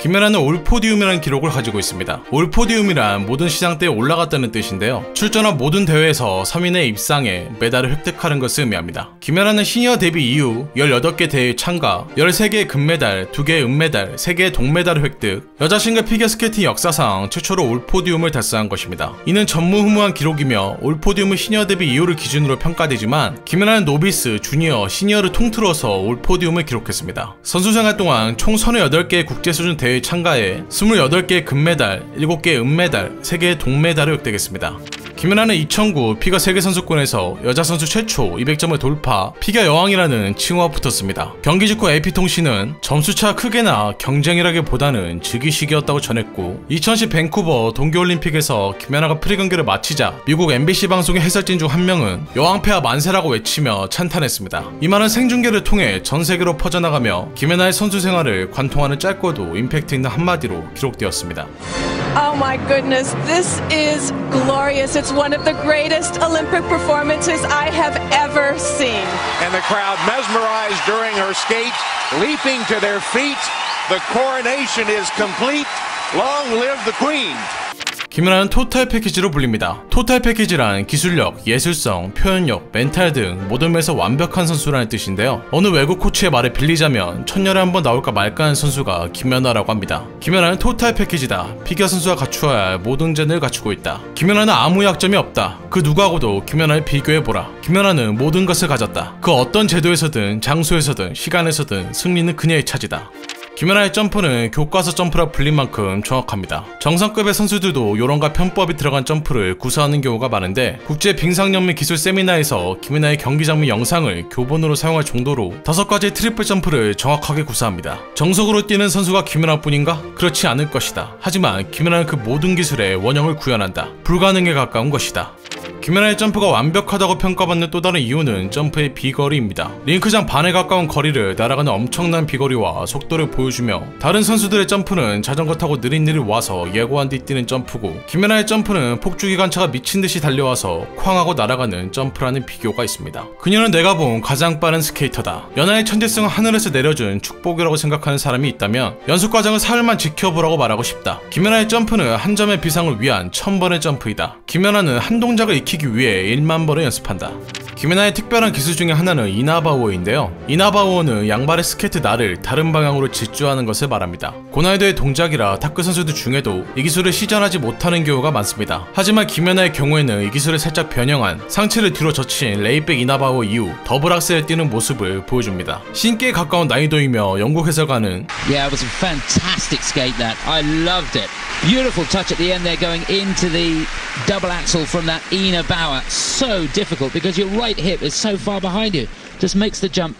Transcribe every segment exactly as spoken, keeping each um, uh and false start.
김연아는 올포디움이라는 기록을 가지고 있습니다. 올포디움이란 모든 시상대에 올라갔다는 뜻인데요. 출전한 모든 대회에서 삼 위 내에 입상해 메달을 획득하는 것을 의미합니다. 김연아는 시니어 데뷔 이후 열여덟 개 대회에 참가, 열세 개의 금메달, 두 개의 은메달, 세 개의 동메달을 획득, 여자 싱글 피겨스케이팅 역사상 최초로 올포디움을 달성한 것입니다. 이는 전무후무한 기록이며 올포디움은 시니어 데뷔 이후를 기준으로 평가되지만 김연아는 노비스, 주니어, 시니어를 통틀어서 올포디움을 기록했습니다. 선수생활 동안 총 서른여덟 개의 국제수준 대회에 참가해 스물여덟 개의 금메달, 일곱 개의 은메달, 세 개의 동메달을 획득했습니다. 김연아는 이천구 피겨 세계선수권에서 여자 선수 최초 이백 점을 돌파, 피겨 여왕이라는 칭호가 붙었습니다. 경기 직후 에이피통신은 점수차가 크게 나 경쟁이라기보다는 즉위식이었다고 전했고, 이천십 밴쿠버 동계올림픽에서 김연아가 프리 경기를 마치자 미국 엠비씨 방송의 해설진 중 한 명은 여왕폐하 만세라고 외치며 찬탄했습니다. 이 말은 생중계를 통해 전 세계로 퍼져나가며 김연아의 선수 생활을 관통하는 짧고도 임팩트 있는 한마디로 기록되었습니다. Oh my goodness, this is glorious. It's one of the greatest Olympic performances I have ever seen. And the crowd mesmerized during her skate, leaping to their feet. The coronation is complete. Long live the Queen. 김연아는 토탈 패키지로 불립니다. 토탈 패키지란 기술력, 예술성, 표현력, 멘탈 등 모든 면에서 완벽한 선수라는 뜻인데요. 어느 외국 코치의 말을 빌리자면 천년에 한 번 나올까 말까 하는 선수가 김연아라고 합니다. 김연아는 토탈 패키지다. 피겨 선수가 갖추어야 할 모든 재능을 갖추고 있다. 김연아는 아무 약점이 없다. 그 누구하고도 김연아를 비교해보라. 김연아는 모든 것을 가졌다. 그 어떤 제도에서든 장소에서든 시간에서든 승리는 그녀의 차지다. 김연아의 점프는 교과서 점프라 불린 만큼 정확합니다. 정상급의 선수들도 요령과 편법이 들어간 점프를 구사하는 경우가 많은데, 국제 빙상연맹 기술 세미나에서 김연아의 경기 장면 영상을 교본으로 사용할 정도로 다섯 가지의 트리플 점프를 정확하게 구사합니다. 정석으로 뛰는 선수가 김연아뿐인가? 그렇지 않을 것이다. 하지만 김연아는 그 모든 기술의 원형을 구현한다. 불가능에 가까운 것이다. 김연아의 점프가 완벽하다고 평가받는 또 다른 이유는 점프의 비거리입니다. 링크장 반에 가까운 거리를 날아가는 엄청난 비거리와 속도를 보여주며, 다른 선수들의 점프는 자전거 타고 느릿느릿 와서 예고한 뒤 뛰는 점프고, 김연아의 점프는 폭주기관차가 미친듯이 달려와서 쾅하고 날아가는 점프라는 비교가 있습니다. 그녀는 내가 본 가장 빠른 스케이터다. 연하의 천재성을 하늘에서 내려준 축복이라고 생각하는 사람이 있다면 연습 과정을 사흘만 지켜보라고 말하고 싶다. 김연아의 점프는 한 점의 비상을 위한 천 번의 점프이다. 김연아는 한 동작을 익히기 위해 일만 번을 연습한다. 김연아의 특별한 기술 중에 하나는 이나바우어인데요. 이나바우어는 양발의 스케이트 날을 다른 방향으로 질주하는 것을 말합니다. 고난이도의 동작이라 탁구 선수들 중에도 이 기술을 시전하지 못하는 경우가 많습니다. 하지만 김연아의 경우에는 이 기술을 살짝 변형한 상체를 뒤로 젖힌 레이백 이나바우어 이후 더블 악셀을 뛰는 모습을 보여줍니다. 신기에 가까운 난이도이며 영국 해설가는 Yeah, it was a fantastic skate that. I loved it. Beautiful touch at the end there going into the double axel from that Ina Bauer. So difficult because your right hip is so far behind you. Just makes the jump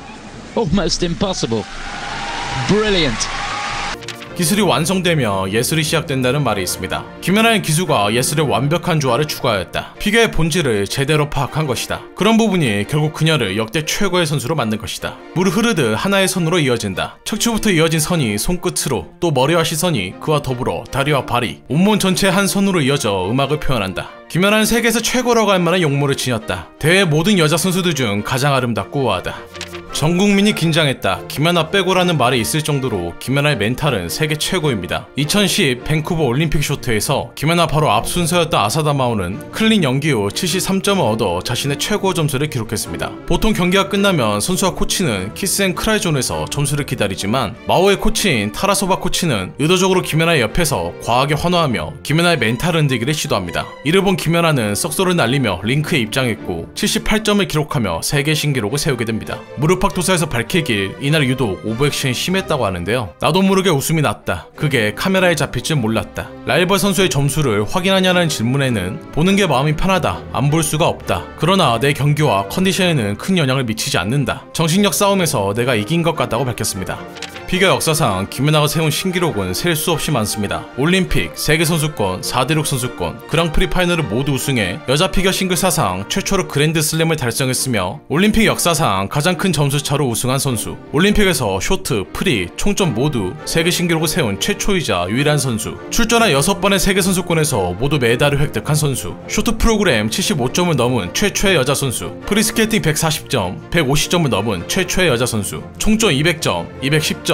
almost impossible. Brilliant. 기술이 완성되며 예술이 시작된다는 말이 있습니다. 김연아의 기술과 예술의 완벽한 조화를 추구하였다. 피겨의 본질을 제대로 파악한 것이다. 그런 부분이 결국 그녀를 역대 최고의 선수로 만든 것이다. 물을 흐르듯 하나의 선으로 이어진다. 척추부터 이어진 선이 손끝으로, 또 머리와 시선이 그와 더불어 다리와 발이 온몸 전체 한 선으로 이어져 음악을 표현한다. 김연아는 세계에서 최고라고 할 만한 용모를 지녔다. 대회 모든 여자 선수들 중 가장 아름답고 우아하다. 전 국민이 긴장했다. 김연아 빼고라는 말이 있을 정도로 김연아의 멘탈은 세계 최고입니다. 이천십 밴쿠버 올림픽 쇼트에서 김연아 바로 앞 순서였던 아사다 마오는 클린 연기 후 칠십삼 점을 얻어 자신의 최고 점수를 기록했습니다. 보통 경기가 끝나면 선수와 코치는 키스 앤 크라이 존에서 점수를 기다리지만, 마오의 코치인 타라소바 코치는 의도적으로 김연아의 옆에서 과하게 환호하며 김연아의 멘탈을 흔들기를 시도합니다. 이를 본 김연아는 썩소를 날리며 링크에 입장했고 칠십팔 점을 기록하며 세계 신기록을 세우게 됩니다. 무릎 도사에서 밝히길 이날 유독 오버액션이 심했다고 하는데요. 나도 모르게 웃음이 났다. 그게 카메라에 잡힐 줄 몰랐다. 라이벌 선수의 점수를 확인하냐는 질문에는 보는 게 마음이 편하다. 안 볼 수가 없다. 그러나 내 경기와 컨디션에는 큰 영향을 미치지 않는다. 정신력 싸움에서 내가 이긴 것 같다고 밝혔습니다. 피겨 역사상 김연아가 세운 신기록은 셀 수 없이 많습니다. 올림픽, 세계선수권, 사 대륙 선수권, 그랑프리 파이널을 모두 우승해 여자 피겨 싱글 사상 최초로 그랜드슬램을 달성했으며, 올림픽 역사상 가장 큰 점수차로 우승한 선수, 올림픽에서 쇼트, 프리, 총점 모두 세계 신기록을 세운 최초이자 유일한 선수, 출전한 여섯 번의 세계선수권에서 모두 메달을 획득한 선수, 쇼트 프로그램 칠십오 점을 넘은 최초의 여자 선수, 프리스케이팅 백사십 점, 백오십 점을 넘은 최초의 여자 선수, 총점 이백 점, 이백십 점,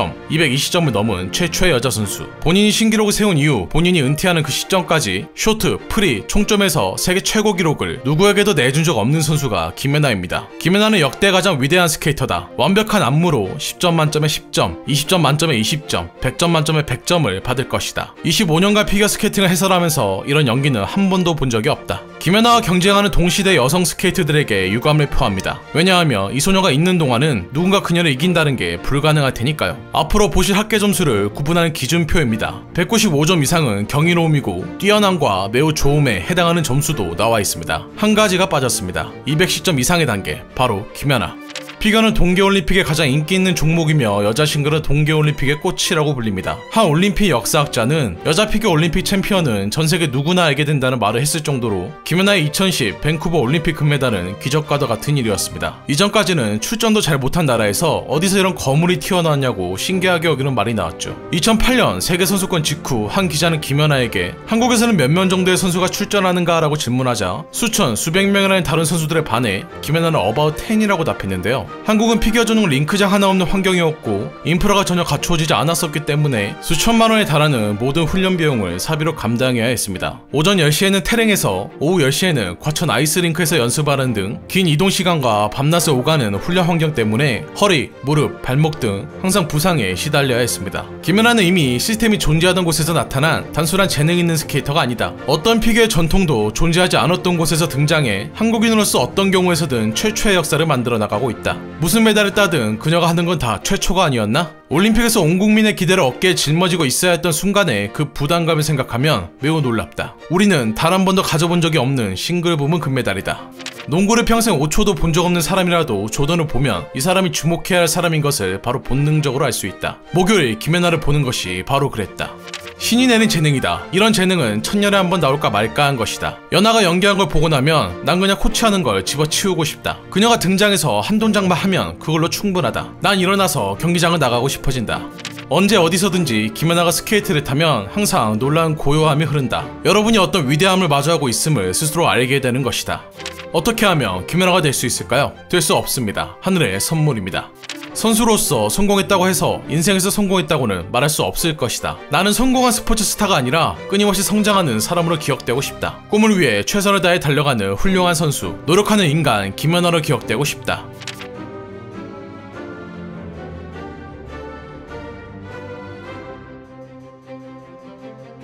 점, 이백이십 점을 넘은 최초의 여자 선수. 본인이 신기록을 세운 이후 본인이 은퇴하는 그 시점까지 쇼트, 프리, 총점에서 세계 최고 기록을 누구에게도 내준 적 없는 선수가 김연아입니다. 김연아는 역대 가장 위대한 스케이터다. 완벽한 안무로 십 점 만점에 십 점, 이십 점 만점에 이십 점, 백 점 만점에 백 점을 받을 것이다. 이십오 년간 피겨스케이팅을 해설하면서 이런 연기는 한 번도 본 적이 없다. 김연아와 경쟁하는 동시대 여성 스케이트들에게 유감을 표합니다. 왜냐하면 이 소녀가 있는 동안은 누군가 그녀를 이긴다는 게 불가능할 테니까요. 앞으로 보실 합계 점수를 구분하는 기준표입니다. 백구십오 점 이상은 경이로움이고 뛰어남과 매우 좋음에 해당하는 점수도 나와 있습니다. 한 가지가 빠졌습니다. 이백십 점 이상의 단계, 바로 김연아. 피겨는 동계올림픽에 가장 인기 있는 종목이며 여자 싱글은 동계올림픽의 꽃이라고 불립니다. 한 올림픽 역사학자는 여자 피겨 올림픽 챔피언은 전세계 누구나 알게 된다는 말을 했을 정도로 김연아의 이천십 밴쿠버 올림픽 금메달은 기적과도 같은 일이었습니다. 이전까지는 출전도 잘 못한 나라에서 어디서 이런 거물이 튀어나왔냐고 신기하게 여기는 말이 나왔죠. 이천팔 년 세계선수권 직후 한 기자는 김연아에게 한국에서는 몇 명 정도의 선수가 출전하는가 라고 질문하자 수천, 수백 명이라는 다른 선수들에 반해 김연아는 어바웃 텐이라고 답했는데요. 한국은 피겨 전용 링크장 하나 없는 환경이었고 인프라가 전혀 갖추어지지 않았었기 때문에 수천만 원에 달하는 모든 훈련 비용을 사비로 감당해야 했습니다. 오전 열 시에는 태릉에서 오후 열 시에는 과천 아이스링크에서 연습하는 등 긴 이동 시간과 밤낮을 오가는 훈련 환경 때문에 허리, 무릎, 발목 등 항상 부상에 시달려야 했습니다. 김연아는 이미 시스템이 존재하던 곳에서 나타난 단순한 재능 있는 스케이터가 아니다. 어떤 피겨의 전통도 존재하지 않았던 곳에서 등장해 한국인으로서 어떤 경우에서든 최초의 역사를 만들어 나가고 있다. 무슨 메달을 따든 그녀가 하는 건 다 최초가 아니었나? 올림픽에서 온 국민의 기대를 어깨에 짊어지고 있어야 했던 순간에 그 부담감을 생각하면 매우 놀랍다. 우리는 단 한 번도 가져본 적이 없는 싱글 부문 금메달이다. 농구를 평생 오 초도 본 적 없는 사람이라도 조던을 보면 이 사람이 주목해야 할 사람인 것을 바로 본능적으로 알 수 있다. 목요일 김연아를 보는 것이 바로 그랬다. 신이 내는 재능이다. 이런 재능은 천년에 한 번 나올까 말까 한 것이다. 연아가 연기한 걸 보고 나면 난 그냥 코치하는 걸 집어치우고 싶다. 그녀가 등장해서 한 동작만 하면 그걸로 충분하다. 난 일어나서 경기장을 나가고 싶어진다. 언제 어디서든지 김연아가 스케이트를 타면 항상 놀라운 고요함이 흐른다. 여러분이 어떤 위대함을 마주하고 있음을 스스로 알게 되는 것이다. 어떻게 하면 김연아가 될 수 있을까요? 될 수 없습니다. 하늘의 선물입니다. 선수로서 성공했다고 해서 인생에서 성공했다고는 말할 수 없을 것이다. 나는 성공한 스포츠 스타가 아니라 끊임없이 성장하는 사람으로 기억되고 싶다. 꿈을 위해 최선을 다해 달려가는 훌륭한 선수, 노력하는 인간 김연아로 기억되고 싶다.